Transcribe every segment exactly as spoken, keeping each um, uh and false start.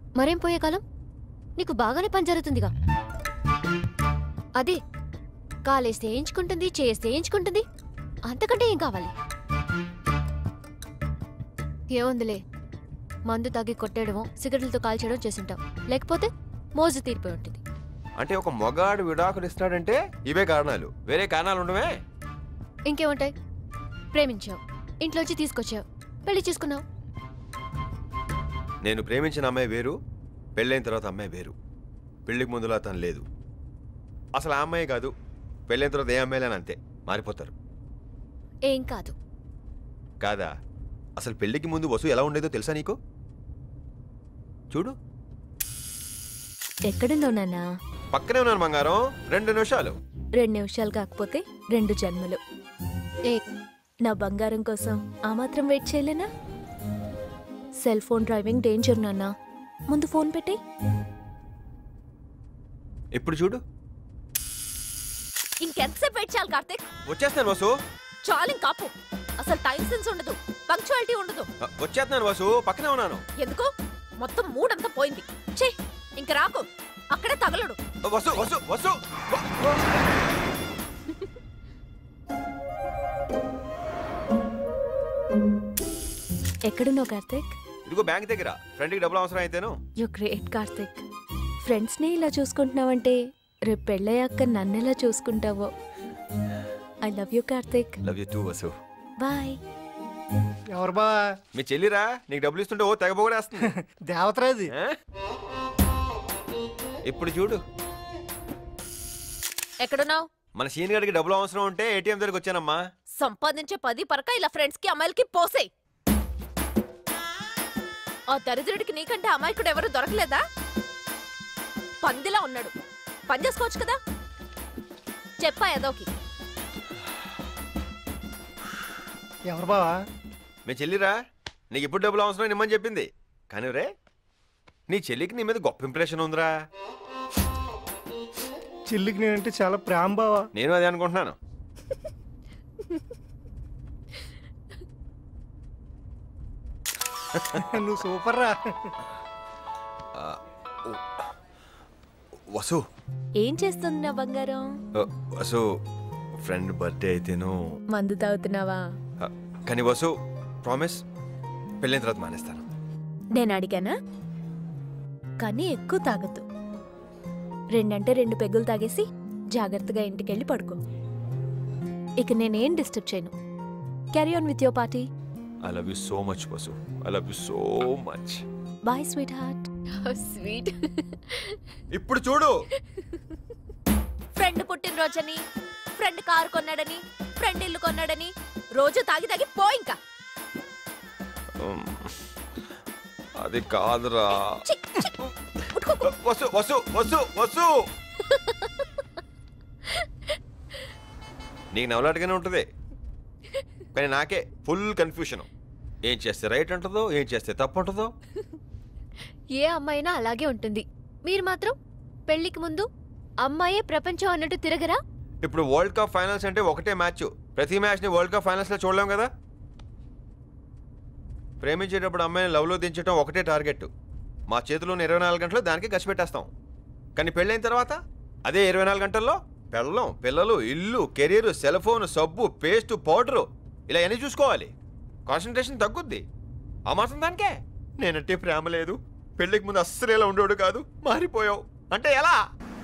మరేం పోయే కాలం? నీకు బాగానే పని జరుగుతుందిగా. అదే కాలేస్తే వేయించుకుంటుంది, చేస్తే వేయించుకుంటుంది. అంతకంటే ఏం కావాలి? ఏముందిలే, మందు తాగి కొట్టేయడమో సిగరెట్లతో కాల్చేయడం చేసింటాం. లేకపోతే మోజు తీరిపోయి ఉంటుంది. అంటే ఒక మొగాడు విడాకులు ఇస్తాడంటే ఇవే కారణాలు, వేరే కారణాలు ఉండవే? ఇంకేముంటాయి? ప్రేమించావు, ఇంట్లోంచి తీసుకొచ్చావు, పెళ్లి చేసుకున్నావు. నేను ప్రేమించిన అమ్మాయి వేరు, పెళ్ళైన తర్వాత అమ్మాయి వేరు. పెళ్లికి ముందులా తను లేదు. అసలు ఆ అమ్మాయి కాదు, పెళ్ళైన తర్వాత ఏ అమ్మాయిలని అంతే మారిపోతారు. ఏం కాదు. కాదా? అసలు పెళ్లికి ముందు వసు ఎలా ఉండేదో తెలుసా నీకు? చూడు. ఎక్కడున్నావు నాన్నా? పక్కనే ఉన్నాను బంగారం. రెండు నిమిషాలు. రెండు నిమిషాలు కాకపోతే రెండు జన్మలు. ఏ నా బంగారం కోసం ఆ మాత్రం వెయిట్ చేయలేనా? సెల్ ఫోన్ డ్రైవింగ్ డేంజర్ నాన్నా. ముందు ఫోన్ పెట్టి. ఇప్పుడు చూడు. ఇంకెంతసేపు వెయిట్ చేయాలి కార్తీక్? వచ్చేస్తాను వసు. చాలు ఇంకాపు. అసలు టైం సెన్స్ ఉండదు, పంక్చువాలిటీ ఉండదు. వచ్చేస్తున్నాను వసు, పక్కనే ఉన్నాను. ఎందుకు? మొత్తం మూడంతా పోయింది. ఛే, ఇంక రాకు, అక్కడే తగలడు. వసు వసు వసు ఎక్కడున్నావు కార్తీక్? ఇదిగో బ్యాంక్ దగ్గర. ఫ్రెండ్కి డబ్బులు అవసరం అయితేను. You great Karthik. ఫ్రెండ్స్ని ఇలా చూసుకుంటున్నావంటే రేపు పెళ్ళయ్యాక నన్నెలా చూసుకుంటావో. I love you Karthik. Love you too Vasu. Bye. ఎవరు బా? మీ చెల్లిరా, నీకు డబ్బులు ఇస్తుంటే ఓ తెగబోగడేస్తుంది. దేవతరాది. ఇప్పుడు చూడు. ఎక్కడున్నావు? మన సీన్ గడికి డబ్బులు అవసరం ఉంటే ఏటీఎం దగ్గరికి వచ్చానమ్మా. సంపాదించే పది పరక ఇలా ఫ్రెండ్స్ కి అమ్మాయిలకి పోసే. ఆ దరిద్రుడికి నీకంటే అమాయకుడు ఎవరు దొరకలేదా? పందిలా ఉన్నాడు, పని చేసుకోవచ్చు కదా. చెప్పా ఏదోకి. ఎవరు బావా? మీ చెల్లిరా, నీకు ఇప్పుడు డబ్బులు అవసరం నిమ్మని చెప్పింది. కానీ రే, నీ చెల్లికి నీ మీద గొప్ప ఇంప్రెషన్ ఉందిరా. చెల్లికి నేనంటే చాలా ప్రేమ బావా. నేను అదే అనుకుంటున్నాను. నువ్వు సూపర్ రా. వసు, ఏం చేస్తుంది నా బంగారం? వసు, ఫ్రెండ్ బర్త్డే అయితేను. మందు తాగుతున్నావా? కానీ వసు, ప్రామిస్, పెళ్ళైన తర్వాత మానేస్తాను. నేను అడిగానా? కానీ ఎక్కువ తాగద్దు. రెండంటే రెండు పెగ్గులు తాగేసి జాగ్రత్తగా ఇంటికెళ్ళి పడుకో. ఇక నేనేం డిస్టర్బ్ చేయను. Carry on with your party. I love you so much Vasu. I love you so much. Bye sweetheart. Sweet. ఇప్పుడు చూడు. ఫ్రెండ్ పుట్టినరోజని, ఫ్రెండ్ కారు కొన్నాడని, ఫ్రెండ్ ఇల్లు కొన్నాడని రోజు తాగి తాగి పో. ఇంకా అది కాదురా. వసు వసు వసు వసు నీకు నవలాటగానే ఉంటుంది, కానీ నాకే ఫుల్ కన్ఫ్యూషన్. ఏం చేస్తే రైట్ ఉంటుందో, ఏం చేస్తే తప్పు ఉంటుందో. ఏ అమ్మాయినా అలాగే ఉంటుంది. మీరు మాత్రం పెళ్లికి ముందు అమ్మాయే ప్రపంచం అన్నట్టు తిరగరా? ఇప్పుడు వరల్డ్ కప్ ఫైనల్స్ అంటే ఒకటే మ్యాచ్. ప్రతి మ్యాచ్ని వరల్డ్ కప్ ఫైనల్స్లో చూడలేం కదా. ప్రేమించేటప్పుడు అమ్మాయిని లవ్లో దించడం ఒకటే టార్గెట్. మా చేతిలోని ఇరవై నాలుగు గంటలు దానికి ఖర్చు పెట్టేస్తాం. కానీ పెళ్ళైన తర్వాత అదే ఇరవై నాలుగు గంటల్లో పెళ్ళం, పిల్లలు, ఇల్లు, కెరీర్, సెల్ ఫోన్, సబ్బు, పేస్ట్, పౌడరు ఇలా అన్నీ చూసుకోవాలి. కాన్సన్ట్రేషన్ తగ్గుద్ది. ఆ మాత్రం దానికే నేనంటే ప్రేమ లేదు, పెళ్ళికి ముందు అస్సలు ఇలా ఉండేవాడు కాదు, మారిపోయావు అంటే ఎలా?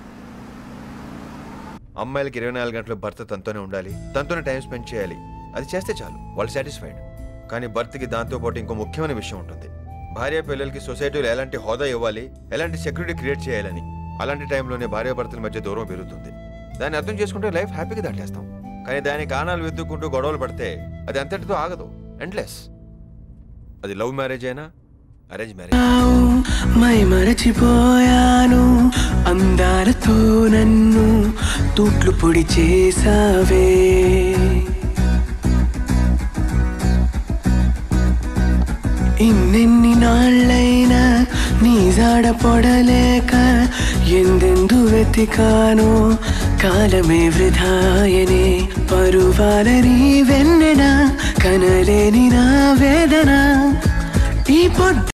అమ్మాయిలకి ఇరవై నాలుగు గంటలు భర్త తనతోనే ఉండాలి, తనతోనే టైం స్పెండ్ చేయాలి. అది చేస్తే చాలు, వాళ్ళు సాటిస్ఫైడ్. కానీ భర్తకి దాంతోపాటు ఇంకో ముఖ్యమైన విషయం ఉంటుంది. భార్య పిల్లలకి సొసైటీలో ఎలాంటి హోదా ఇవ్వాలి, ఎలాంటి సెక్యూరిటీ క్రియేట్ చేయాలని. అలాంటి టైంలోనే భార్యాభర్తల మధ్య దూరం పెరుగుతుంది. దాన్ని అర్థం చేసుకుంటే లైఫ్ హ్యాపీగా దాటేస్తాం. కానీ దాని కారణాలు వెతుక్కుంటూ గొడవలు పడితే అది అంతటితో ఆగదు, ఎండ్లెస్. అది లవ్ మ్యారేజ్ అయినా అరేంజ్ మ్యారేజ్. మై మరచిపోయాను అందాలతో నన్ను తూట్లు పొడి చేసావే. ఇన్నెన్ని నాళ్ళైనా నీ జాడ పొడలేక ఎందెందు వెతికానో కాలమే వృధాయనే. పరువాలని వెన్నెన కనలేని నా వేదన ఈ పొద్దు